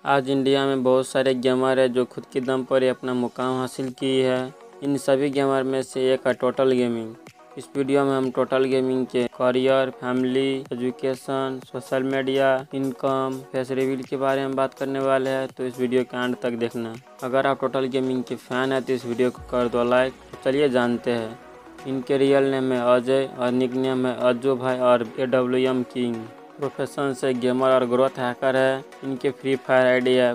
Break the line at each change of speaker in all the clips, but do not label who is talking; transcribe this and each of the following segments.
आज इंडिया में बहुत सारे गेमर है जो खुद के दम पर ही अपना मुकाम हासिल की है। इन सभी गेमर में से एक है टोटल गेमिंग। इस वीडियो में हम टोटल गेमिंग के career, family, education, social media, income, face reveal के बारे में बात करने वाले हैं, तो इस वीडियो के एंड तक देखना। अगर आप टोटल गेमिंग के फैन हैं तो इस वीडियो को कर दो लाइक। तो चलिए जानते हैं। इनके रियल नेम है अजय और निक नेम है अज्जू भाई और AWM किंग। प्रोफेशन से गेमर और ग्रोथ हैकर है। इनके फ्री फायर आईडी है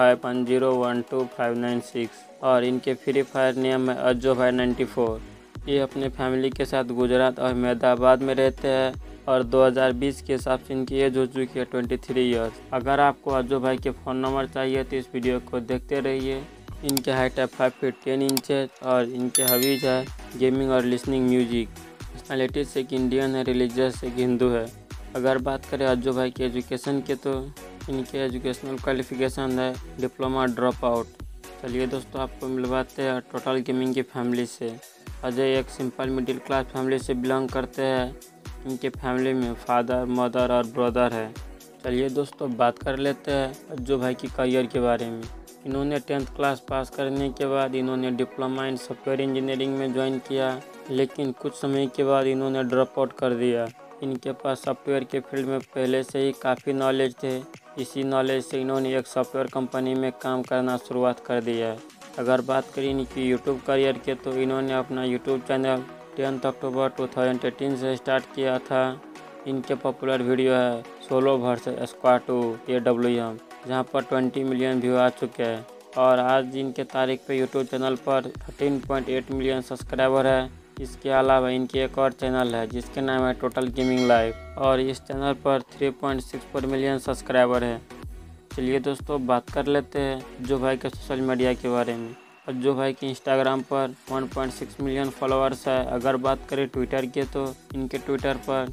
4510125596 और इनके फ्री फायर नेम है अज्जू भाई 94। ये अपने फैमिली के साथ गुजरात और अहमदाबाद में रहते हैं और 2020 के हिसाब से इनकी एज हो चुकी है 23 ईयर्स। अगर आपको अज्जू भाई के फ़ोन नंबर चाहिए तो इस वीडियो को देखते रहिए। इनके हाइट है 5 फीट 10 इंचेस और इनके हॉबीज है गेमिंग और लिसनिंग म्यूजिक। पर्सनैलिटी से एक इंडियन है, रिलीजियस से एक हिंदू है। अगर बात करें अज्जू भाई के एजुकेशन के तो इनके एजुकेशनल क्वालिफिकेशन है डिप्लोमा ड्रॉप आउट। चलिए दोस्तों, आपको मिलवाते हैं टोटल गेमिंग की फैमिली से। अजय एक सिंपल मिडिल क्लास फैमिली से बिलोंग करते हैं। इनके फैमिली में फादर, मदर और ब्रदर है। चलिए दोस्तों, बात कर लेते हैं अज्जू भाई की करियर के बारे में। इन्होंने 10th क्लास पास करने के बाद इन्होंने डिप्लोमा इन सॉफ्टवेयर इंजीनियरिंग में ज्वाइन किया, लेकिन कुछ समय के बाद इन्होंने ड्रॉप आउट कर दिया। इनके पास सॉफ्टवेयर के फील्ड में पहले से ही काफ़ी नॉलेज थे। इसी नॉलेज से इन्होंने एक सॉफ्टवेयर कंपनी में काम करना शुरुआत कर दिया है। अगर बात करें इनकी यूट्यूब करियर के तो इन्होंने अपना यूट्यूब चैनल 10 अक्टूबर 2018 से स्टार्ट किया था। इनके पॉपुलर वीडियो है सोलो वर्सेस स्क्वाड 2 AWM, जहां पर 20 मिलियन व्यू आ चुके हैं और आज इनके तारीख पे यूट्यूब चैनल पर 13.8 मिलियन सब्सक्राइबर है। इसके अलावा इनके एक और चैनल है जिसके नाम है टोटल गेमिंग लाइव और इस चैनल पर 3.64 मिलियन सब्सक्राइबर है। चलिए दोस्तों, बात कर लेते हैं अज्जू भाई के सोशल मीडिया के बारे में। अज्जू भाई के इंस्टाग्राम पर 1.6 मिलियन फॉलोअर्स है। अगर बात करें ट्विटर के तो इनके ट्विटर पर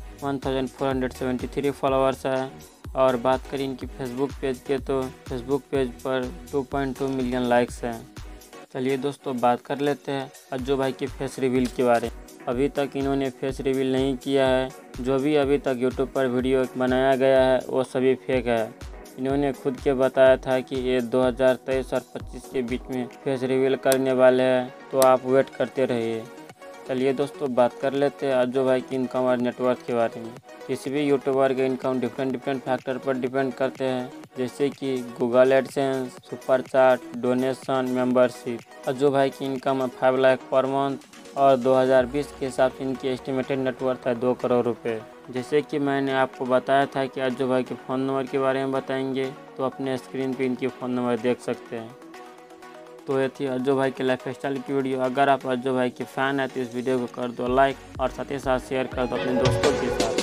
1473 फॉलोअर्स है और बात करें इनकी फेसबुक पेज के तो फेसबुक पेज पर 2.2 मिलियन लाइक्स हैं। चलिए दोस्तों, बात कर लेते हैं अज्जू भाई की फेस रिवील के बारे में। अभी तक इन्होंने फेस रिवील नहीं किया है। जो भी अभी तक यूट्यूब पर वीडियो बनाया गया है वो सभी फेक है। इन्होंने खुद के बताया था कि ये 2023 और 25 के बीच में फेस रिवील करने वाले हैं, तो आप वेट करते रहिए। चलिए दोस्तों, बात कर लेते हैं अज्जू भाई की इनकम और नेटवर्थ के बारे में। किसी भी यूट्यूबर के इनकम डिफरेंट फैक्टर पर डिपेंड करते हैं, जैसे कि Google AdSense, super chat, donation, membership. Ajju भाई की इनकम है 5 लाख पर मंथ और 2020 के हिसाब से इनकी एस्टिमेटेड नेटवर्थ है 2 करोड़ रुपए। जैसे कि मैंने आपको बताया था कि अज्जू भाई के फ़ोन नंबर के बारे में बताएंगे, तो अपने स्क्रीन पे इनकी फ़ोन नंबर देख सकते हैं। तो ये थी अज्जू भाई के लाइफ स्टाइल की वीडियो। अगर आप अज्जू भाई के फ़ैन हैं तो इस वीडियो को कर दो लाइक और साथ ही साथ शेयर कर दो अपने दोस्तों के साथ।